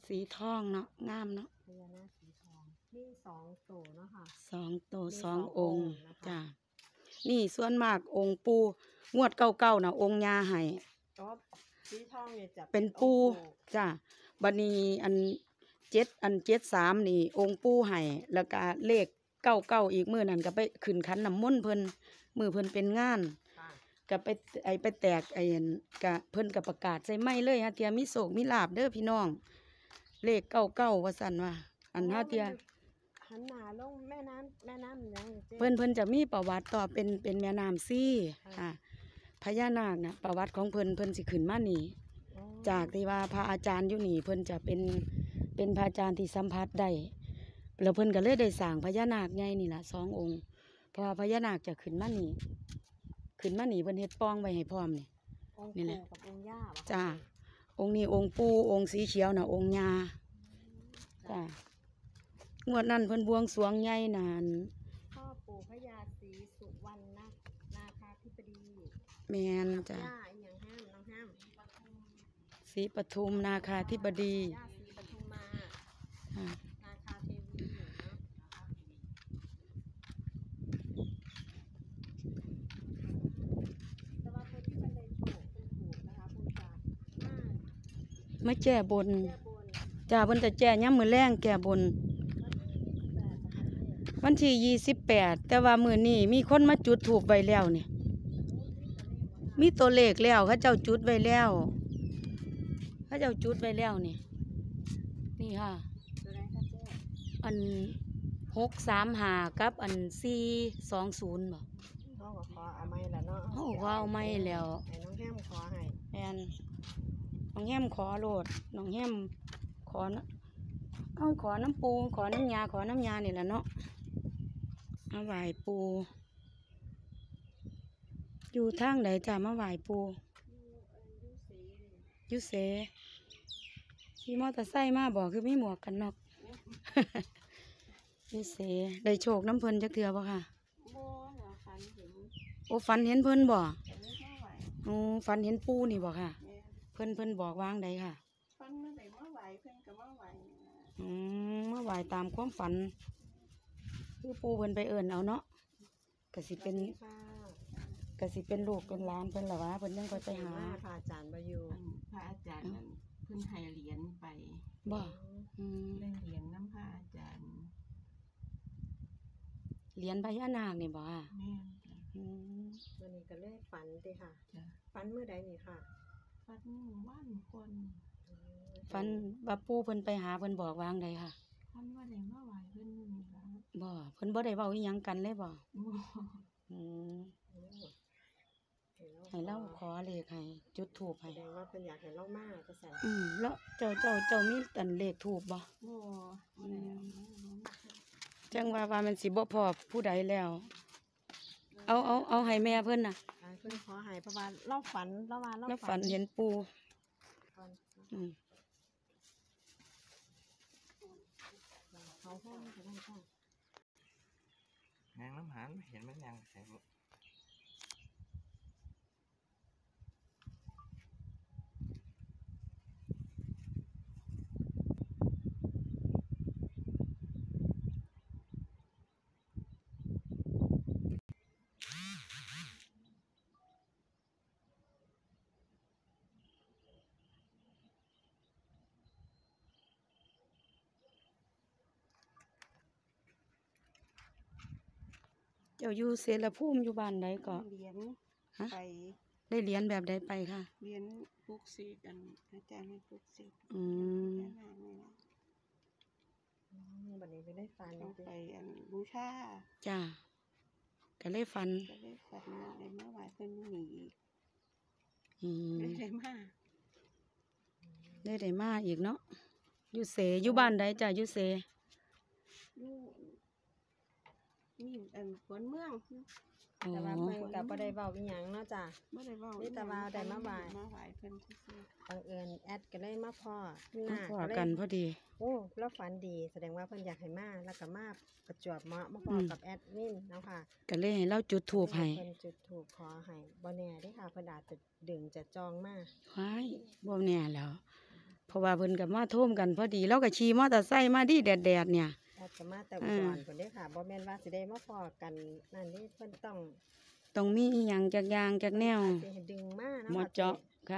สีทองเนาะงามเนาะพญานาคสีทองมี2ตัวเนาะค่ะ 2 ตัว2 องค์จ้ะนี่ส่วนมากองค์ปูงวดเก่าๆนะองค์ยาให้ก็สีทองเนี่ยจะเป็นปูจ้ะบัดนี้อัน73นี่องค์ปูให้แล้วก็เลข99อีกมื้อนั้นก็ไปขึ้นขันน้ำมนต์เพิ่นมื้อเพิ่นเป็นงานก็ไปแตกก็เพิ่นก็ประกาศใส่ไม้เลยฮะเทียมีโศกมีลาบเด้อพี่น้องเลข99ว่าซั่นว่าอันฮะเทียหันหน้าลงแม่น้ำยังเพิ่นจะมีประวัติต่อเป็นแม่น้ำซี่ค่ะพญานาคนะประวัติของเพิ่นสิขึ้นมานี่จากที่ว่าพระอาจารย์อยู่นี่เพิ่นจะเป็นพระอาจารย์ที่สัมผัสได้แล้วเพิ่นก็เลยได้สร้างพญานาคใหญ่นี่ล่ะ2 องค์เพราะว่าพญานาคจะขึ้นมานี่เพิ่นเฮ็ดป้องไว้ให้พร้อมนี่แหละกับองค์ย่าจ้าองค์นี้องค์ปู่องค์สีเขียวน่ะองค์ย่าจ้างวดนั้นเพิ่นบวงสรวงใหญ่นานพ่อปู่พญาศรีสุวรรณนาคาธิบดีแม่นจ้ะย่าอย่างน้องห้ามศรีปทุมนาคาธิบดีย่าศรีปทุมมานาคาเทวีแต่ว่าคนที่บันไดโชคเป็นถูกนะคะคุณจ๋ามาแก้บนจ้าเพิ่นจะแก้ยามมื้อแลงแก้บนวันที่28แต่ว่ามื้อนี้มีคนมาจุดธูปไว้แล้วนี่มีตัวเลขแล้วเขาเจ้าจุดไว้แล้วเขาเจ้าจุดไว้แล้วนี่ค่ะอัน635กับอัน420บ่เขาก็ขอเอาไม้แล้วเนาะเขาขอเอาไม้แล้วให้น้องแฮมขอให้แม่นน้องแฮมขอโลดน้องแฮมขอน้ำปูขอน้ำยานี่แหละเนาะมาไหว้ปูอยู่ทางไหนจ้ะมาไหว้ปูยุเสขี่มอเตอร์ไซค์มาบอกคือมีหมวกกันน็อกยุเสได้โชคน้ำเพิ่นจักเทื่อบ่ค่ะโอ้ฝันเห็นเพิ่นบ่โอ้ฝันเห็นปูนี่บ่ค่ะเพิ่นบอกวางใดค่ะฝันเมื่อใดมาไหวเพิ่นก็มาไหวมาไหว้ตามความฝันคือปูเพิ่นไปเอิ้นเอาเนาะก็สิเป็นลูกเป็นหลานเพิ่นล่ะวะเพิ่นยังก็ไปหาพระอาจารย์บ่อยู่พระอาจารย์นั้นเพิ่นให้เหรียญไปบ่ได้เหรียญน้ำพระอาจารย์เหรียญพญานาคนี่บ่ค่ะแม่วันนี้ก็เลยฝันติค่ะฝันเมื่อใดนี่ค่ะฝันวันคนฝันว่าปู่เพิ่นไปหาเพิ่นบอกวางใดค่ะฝันว่าได้มาไหว้เพิ่นนี่ล่ะบ่เพิ่นบ่ได้เว้าอีหยังกันเลยบ่ให้เราขอเลขให้จุดธูปให้แสดงว่าเพิ่นอยากให้เรามาก็สั่นแล้วเจ้ามีอันเลขธูปบ่จังว่ามันสิบ่พอผู้ใดแล้วเอาให้แม่เพิ่นน่ะเพิ่นขอให้เพราะว่าเราฝันเราฝันเห็นปู่เขาห้องจะได้ค่ะนางน้ำหานเห็นไหมนางใส่เจ้าอยู่เสรภูมิอยู่บ้านใดก็เหรียญไปได้เหรียญแบบใดไปค่ะเหรียญปลุกเสกกันอาจารย์ให้ปลุกเสกบัดนี้จะได้ฝันไปบูชาจ้าก็เลยฝันได้เมื่อวานเพิ่นหนีได้มาอีกเนาะอยู่เสอยู่บ้านใดจ้ะอยู่เสนี่ฝนเมืองแต่ว่าเพิ่นก็บ่ได้เว้าอีหยังเนาะจ้ะบ่ได้เว้านี่แต่ว่าได้มาไหว้เพิ่นซื่อๆบังเอิญแอดก็เลยมาพ้อกันพอดีโอ้แล้วฝันดีแสดงว่าเพิ่นอยากให้มาแล้วก็มาประจวบเหมาะมาพ้อกับแอดมินเนาะค่ะก็เลยให้เราจุดธูปให้เพิ่นจุดธูปขอให้บ่แน่เด้ค่ะเพิ่นอาจจะดึงจะจองมาว้ายบ่แน่แล้วพราะว่าเพิ่นก็มาโท่มกันพอดีแล้วก็ขี่มอเตอร์ไซค์มาดีแดดๆเนี่ยแอดก็มาแต่อุดรเพิ่นเด้อค่ะบ่แม่นว่าสิได้มาพอกันนั่นนี่เพิ่นต้องมีอีหยังจักอย่างจักแนวสิให้ดึงมานะหมอเจาะค่ะ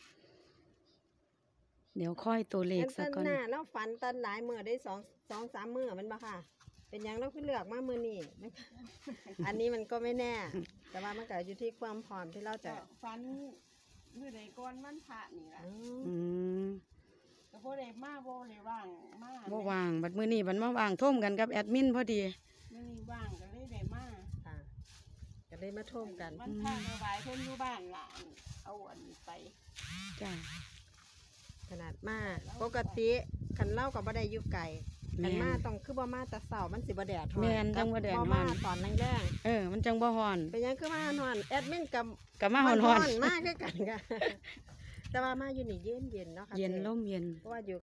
เดี๋ยวค่อยตัวเลขอันสักตันก่อนหน้าเราฝันตันหลายมื้อได้2-3มื้อแมันบ่ค่ะ เป็นหยังเราคือเลือกมามื้อนี้ อันนี้มันก็ไม่แน่ แต่ว่ามันก็อยู่ที่ความพร้อมที่เราจะฟันมือใดก่อนมันพระนี่ล่ะอืมอืมก็บ่ได้มาบ่ได้ว่างมาบ่ว่างบัดมื้อนี้บัดมาว่างโท่มกันกับแอดมินพอดีมื้อนี้ว่างก็เลยได้มาค่ะก็เลยมาโท่มกันวันพระมาไหว้เพิ่นอยู่บ้านล่ะเอาอันนี้ไปจ้าขนาดมาปกติคันเล่ากับบ่ได้อยู่ไกลคันแม่นมาต้องคือบ่มาแต่เช้ามันสิบ่แดดฮ้อนแม่นจังบ่แดดฮ้อนมาตอนแรงมันจังบ่ฮ้อนๆเป็นหยังคือมาฮ้อนแอดมินกับก็มาฮ้อนมากคือกันค่ะ แต่ว่ามาอยู่นี่เย็นๆเนาะค่ะๆเย็นลมเย็นเพราะว่าอยู่